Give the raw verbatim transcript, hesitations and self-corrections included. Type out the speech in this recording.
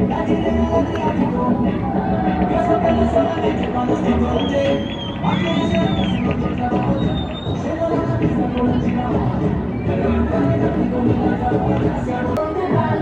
Io so che lo solamente quando sto con te, ma che mi sento se non ti trovo. Scendo dalla pista con un giramoto, però il cane da piccolo mi fa siamo